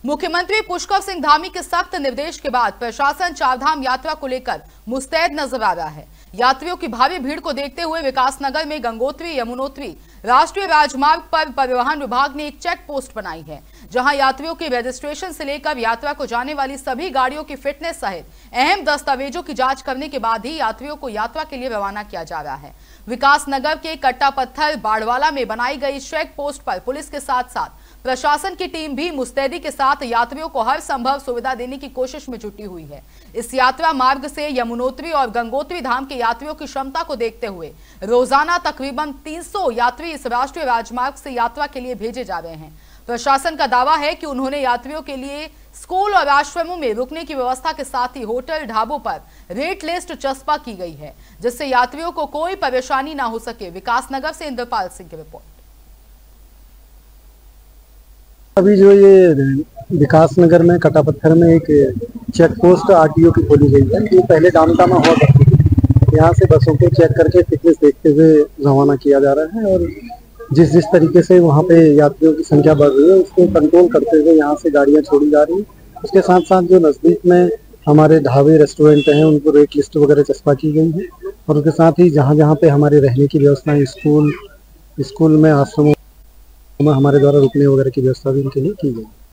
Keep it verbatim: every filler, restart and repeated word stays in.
मुख्यमंत्री पुष्कर सिंह धामी के सख्त निर्देश के बाद प्रशासन चारधाम यात्रा को लेकर मुस्तैद नजर आ रहा है। यात्रियों की भारी भीड़ को देखते हुए विकासनगर में गंगोत्री यमुनोत्री राष्ट्रीय राजमार्ग पर परिवहन विभाग ने एक चेक पोस्ट बनाई है, जहां यात्रियों के रजिस्ट्रेशन से लेकर यात्रा को जाने वाली सभी गाड़ियों की फिटनेस सहित अहम दस्तावेजों की जांच करने के बाद ही यात्रियों को यात्रा के लिए रवाना किया जा रहा है। विकासनगर के कट्टा पत्थर बाड़वाला में बनाई गई चेक पोस्ट पर पुलिस के साथ साथ प्रशासन की टीम भी मुस्तैदी के साथ यात्रियों को हर संभव सुविधा देने की कोशिश में जुटी हुई है। इस यात्रा मार्ग से यमुनोत्री और गंगोत्री धाम के यात्रियों की क्षमता को देखते हुए रोजाना तकरीबन तीन सौ यात्री इस राष्ट्रीय राजमार्ग से यात्रा के लिए भेजे जा रहे हैं। प्रशासन का दावा है कि उन्होंने यात्रियों के लिए स्कूल और आश्रमों में रुकने की व्यवस्था के साथ ही होटल ढाबों पर रेट लिस्ट चस्पा की गई है, जिससे यात्रियों को कोई परेशानी ना हो सके। विकासनगर से इंद्रपाल सिंह की रिपोर्ट। अभी जो ये विकासनगर में कट्टा पत्थर में एक चेक पोस्ट आरटीओ की खोली गई है। ये पहले डामटामा हुआ करती थी। यहाँ से बसों को चेक करके फिटनेस देखते हुए रवाना किया जा रहा है और जिस जिस तरीके से वहाँ पे यात्रियों की संख्या बढ़ रही है उसको कंट्रोल करते हुए यहाँ से गाड़ियाँ छोड़ी जा रही है। उसके साथ साथ जो नज़दीक में हमारे ढाबे रेस्टोरेंट हैं उनको रेट लिस्ट वगैरह चस्पा की गई है और उसके साथ ही जहाँ जहाँ पे हमारे रहने की व्यवस्था, स्कूल स्कूल में आश्रमों में हमारे द्वारा रुकने वगैरह की व्यवस्था भी इनके लिए की गई।